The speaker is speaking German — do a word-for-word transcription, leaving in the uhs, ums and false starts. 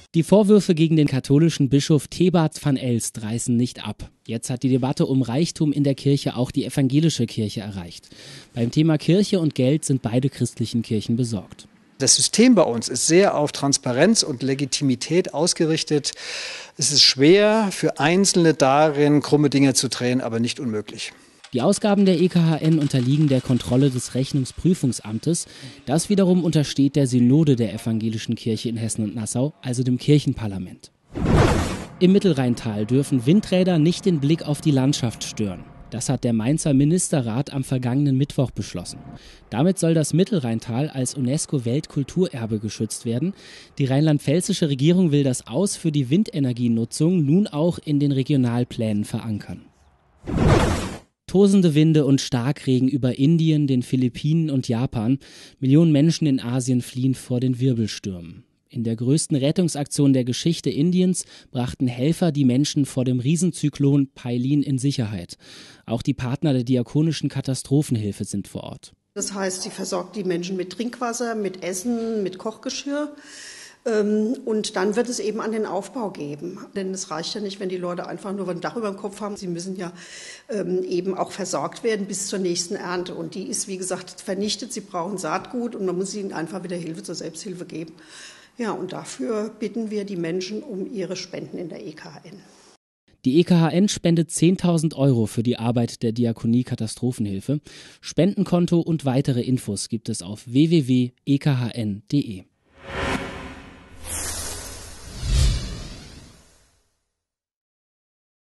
Die Vorwürfe gegen den katholischen Bischof Thebats van Elst reißen nicht ab. Jetzt hat die Debatte um Reichtum in der Kirche auch die evangelische Kirche erreicht. Beim Thema Kirche und Geld sind beide christlichen Kirchen besorgt. Das System bei uns ist sehr auf Transparenz und Legitimität ausgerichtet. Es ist schwer für Einzelne darin, krumme Dinge zu drehen, aber nicht unmöglich. Die Ausgaben der E K H N unterliegen der Kontrolle des Rechnungsprüfungsamtes. Das wiederum untersteht der Synode der evangelischen Kirche in Hessen und Nassau, also dem Kirchenparlament. Im Mittelrheintal dürfen Windräder nicht den Blick auf die Landschaft stören. Das hat der Mainzer Ministerrat am vergangenen Mittwoch beschlossen. Damit soll das Mittelrheintal als UNESCO-Weltkulturerbe geschützt werden. Die rheinland-pfälzische Regierung will das Aus für die Windenergienutzung nun auch in den Regionalplänen verankern. Tosende Winde und Starkregen über Indien, den Philippinen und Japan. Millionen Menschen in Asien fliehen vor den Wirbelstürmen. In der größten Rettungsaktion der Geschichte Indiens brachten Helfer die Menschen vor dem Riesenzyklon Pailin in Sicherheit. Auch die Partner der diakonischen Katastrophenhilfe sind vor Ort. Das heißt, sie versorgt die Menschen mit Trinkwasser, mit Essen, mit Kochgeschirr. Und dann wird es eben an den Aufbau geben. Denn es reicht ja nicht, wenn die Leute einfach nur ein Dach über dem Kopf haben. Sie müssen ja eben auch versorgt werden bis zur nächsten Ernte. Und die ist, wie gesagt, vernichtet. Sie brauchen Saatgut und man muss ihnen einfach wieder Hilfe zur Selbsthilfe geben. Ja, und dafür bitten wir die Menschen um ihre Spenden in der E K H N. Die E K H N spendet zehntausend Euro für die Arbeit der Diakonie Katastrophenhilfe. Spendenkonto und weitere Infos gibt es auf w w w punkt e k h n punkt d e.